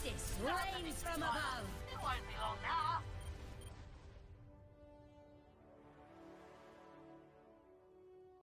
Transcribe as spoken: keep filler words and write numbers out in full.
Justice reigns from above! It won't be long now.